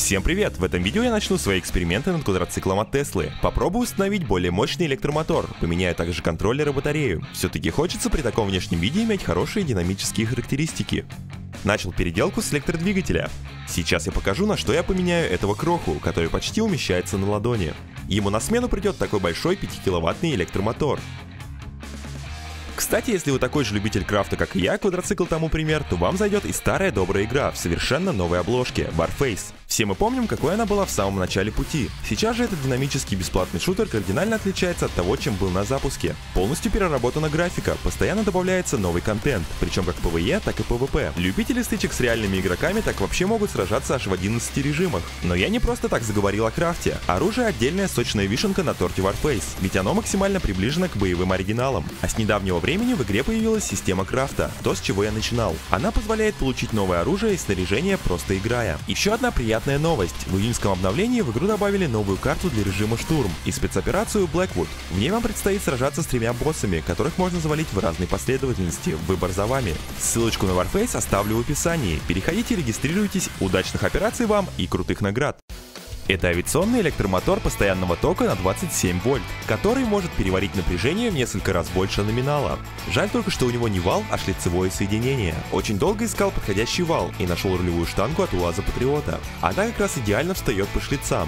Всем привет! В этом видео я начну свои эксперименты над квадроциклом от Теслы. Попробую установить более мощный электромотор, поменяю также контроллер и батарею. Все-таки хочется при таком внешнем виде иметь хорошие динамические характеристики. Начал переделку с электродвигателя. Сейчас я покажу, на что я поменяю этого кроху, который почти умещается на ладони. Ему на смену придет такой большой 5-киловаттный электромотор. Кстати, если вы такой же любитель крафта, как и я, квадроцикл тому пример, то вам зайдет и старая добрая игра в совершенно новой обложке — Warface. Все мы помним, какой она была в самом начале пути. Сейчас же этот динамический бесплатный шутер кардинально отличается от того, чем был на запуске. Полностью переработана графика, постоянно добавляется новый контент, причем как PvE, так и PvP. Любители стычек с реальными игроками так вообще могут сражаться аж в 11 режимах. Но я не просто так заговорил о крафте. Оружие — отдельная сочная вишенка на торте Warface, ведь оно максимально приближено к боевым оригиналам. А с недавнего времени в игре появилась система крафта, то, с чего я начинал. Она позволяет получить новое оружие и снаряжение, просто играя. Еще одна приятная новость. В июньском обновлении в игру добавили новую карту для режима штурм и спецоперацию Blackwood. В ней вам предстоит сражаться с 3 боссами, которых можно завалить в разной последовательности, выбор за вами. Ссылочку на Warface оставлю в описании. Переходите, регистрируйтесь, удачных операций вам и крутых наград. Это авиационный электромотор постоянного тока на 27 вольт, который может переварить напряжение в несколько раз больше номинала. Жаль только, что у него не вал, а шлицевое соединение. Очень долго искал подходящий вал и нашел рулевую штангу от УАЗа Патриота. Она как раз идеально встает по шлицам.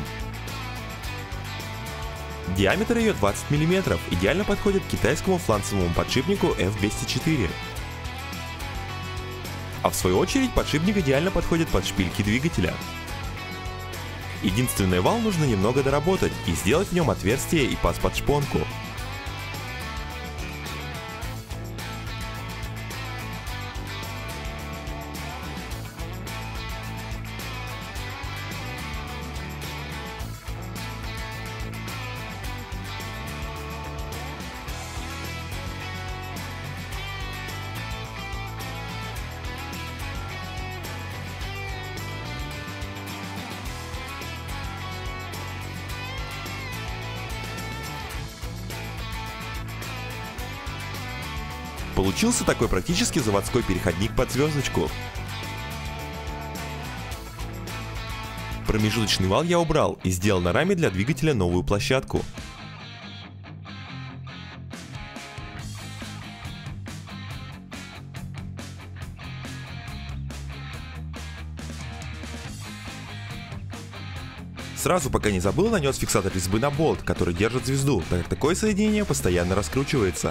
Диаметр ее 20 мм, идеально подходит к китайскому фланцевому подшипнику F204. А в свою очередь подшипник идеально подходит под шпильки двигателя. Единственный вал нужно немного доработать и сделать в нем отверстие и паз под шпонку. Получился такой практически заводской переходник под звездочку. Промежуточный вал я убрал и сделал на раме для двигателя новую площадку. Сразу, пока не забыл, нанес фиксатор резьбы на болт, который держит звезду, так как такое соединение постоянно раскручивается.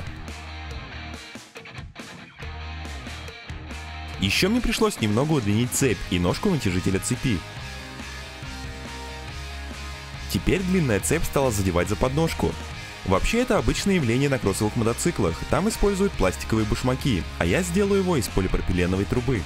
Еще мне пришлось немного удлинить цепь и ножку натяжителя цепи. Теперь длинная цепь стала задевать за подножку. Вообще это обычное явление на кроссовых мотоциклах, там используют пластиковые башмаки, а я сделаю его из полипропиленовой трубы.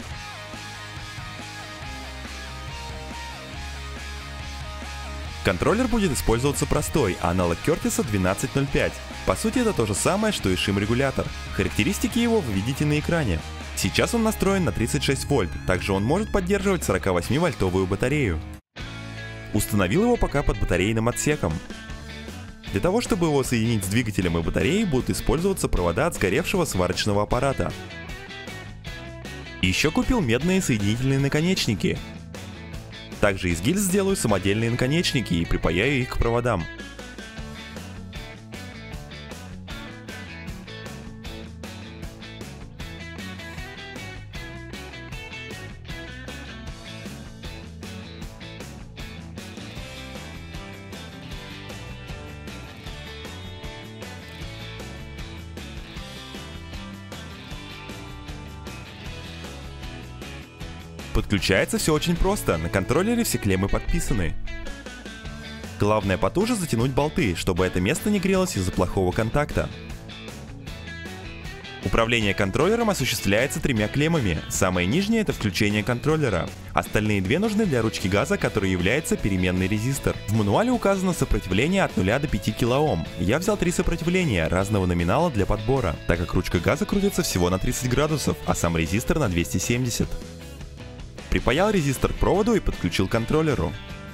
Контроллер будет использоваться простой, аналог Кертиса 1205. По сути это то же самое, что и шим-регулятор. Характеристики его вы видите на экране. Сейчас он настроен на 36 вольт, также он может поддерживать 48-вольтовую батарею. Установил его пока под батарейным отсеком. Для того, чтобы его соединить с двигателем и батареей, будут использоваться провода от сгоревшего сварочного аппарата. Еще купил медные соединительные наконечники. Также из гильз сделаю самодельные наконечники и припаяю их к проводам. Подключается все очень просто, на контроллере все клеммы подписаны. Главное потуже затянуть болты, чтобы это место не грелось из-за плохого контакта. Управление контроллером осуществляется 3 клеммами, самая нижняя — это включение контроллера. Остальные 2 нужны для ручки газа, который является переменный резистор. В мануале указано сопротивление от 0 до 5 кОм. Я взял 3 сопротивления разного номинала для подбора, так как ручка газа крутится всего на 30 градусов, а сам резистор на 270. Припаял резистор к проводу и подключил к контроллеру.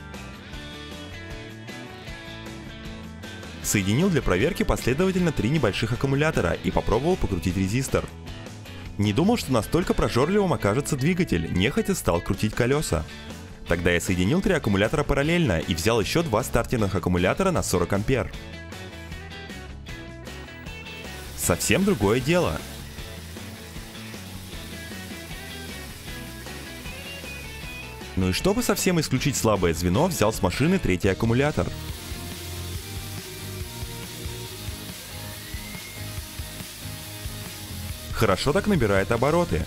Соединил для проверки последовательно 3 небольших аккумулятора и попробовал покрутить резистор. Не думал, что настолько прожорливым окажется двигатель, нехотя стал крутить колеса. Тогда я соединил 3 аккумулятора параллельно и взял еще 2 стартерных аккумулятора на 40 ампер. Совсем другое дело. Ну и чтобы совсем исключить слабое звено, взял с машины 3-й аккумулятор. Хорошо так набирает обороты.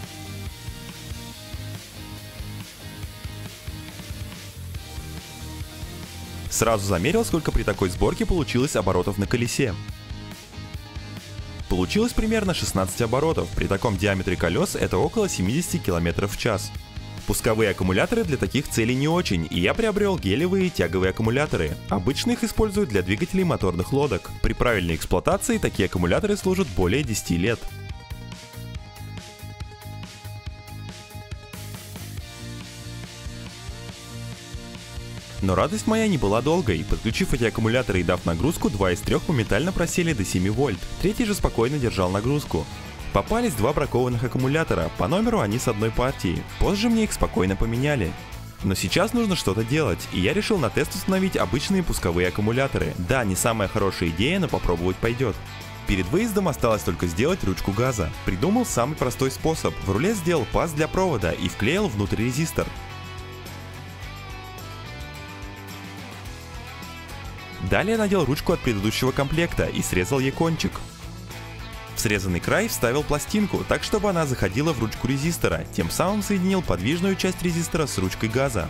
Сразу замерил, сколько при такой сборке получилось оборотов на колесе. Получилось примерно 16 оборотов, при таком диаметре колес это около 70 км в час. Пусковые аккумуляторы для таких целей не очень, и я приобрел гелевые тяговые аккумуляторы. Обычно их используют для двигателей моторных лодок. При правильной эксплуатации такие аккумуляторы служат более 10 лет. Но радость моя не была долгой. Подключив эти аккумуляторы и дав нагрузку, 2 из 3 моментально просели до 7 вольт. Третий же спокойно держал нагрузку. Попались 2 бракованных аккумулятора, по номеру они с одной партии. Позже мне их спокойно поменяли. Но сейчас нужно что-то делать, и я решил на тест установить обычные пусковые аккумуляторы. Да, не самая хорошая идея, но попробовать пойдет. Перед выездом осталось только сделать ручку газа. Придумал самый простой способ. В руле сделал паз для провода и вклеил внутрь резистор. Далее надел ручку от предыдущего комплекта и срезал ей кончик. В срезанный край вставил пластинку, так чтобы она заходила в ручку резистора, тем самым соединил подвижную часть резистора с ручкой газа.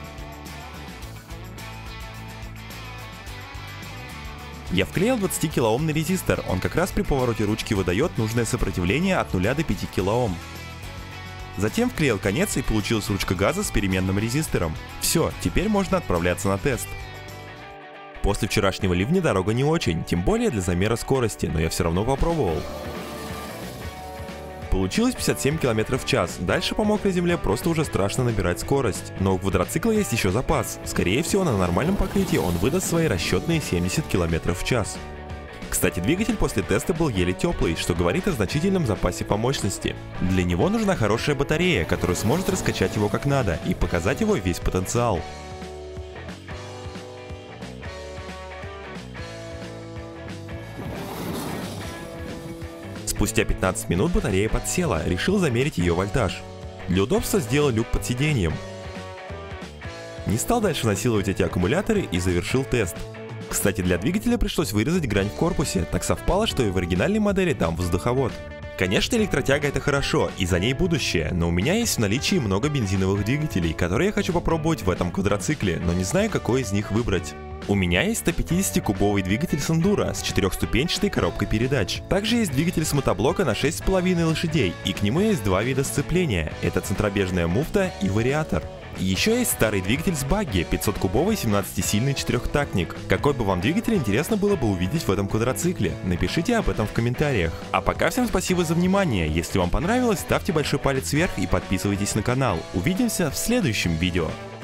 Я вклеил 20 килоомный резистор, он как раз при повороте ручки выдает нужное сопротивление от 0 до 5 килоом. Затем вклеил конец и получилась ручка газа с переменным резистором. Все, теперь можно отправляться на тест. После вчерашнего ливня дорога не очень, тем более для замера скорости, но я все равно попробовал. Получилось 57 км в час, дальше по мокрой земле просто уже страшно набирать скорость. Но у квадроцикла есть еще запас, скорее всего на нормальном покрытии он выдаст свои расчетные 70 км в час. Кстати, двигатель после теста был еле теплый, что говорит о значительном запасе по мощности. Для него нужна хорошая батарея, которая сможет раскачать его как надо и показать его весь потенциал. Спустя 15 минут батарея подсела, решил замерить ее вольтаж. Для удобства сделал люк под сиденьем. Не стал дальше насиловать эти аккумуляторы и завершил тест. Кстати, для двигателя пришлось вырезать грань в корпусе, так совпало, что и в оригинальной модели там воздуховод. Конечно, электротяга это хорошо, и за ней будущее, но у меня есть в наличии много бензиновых двигателей, которые я хочу попробовать в этом квадроцикле, но не знаю, какой из них выбрать. У меня есть 150-кубовый двигатель с эндуро с 4-ступенчатой коробкой передач. Также есть двигатель с мотоблока на 6,5 лошадей, и к нему есть 2 вида сцепления. Это центробежная муфта и вариатор. Еще есть старый двигатель с багги, 500-кубовый 17-сильный четырехтактник. Какой бы вам двигатель интересно было бы увидеть в этом квадроцикле? Напишите об этом в комментариях. А пока всем спасибо за внимание. Если вам понравилось, ставьте большой палец вверх и подписывайтесь на канал. Увидимся в следующем видео.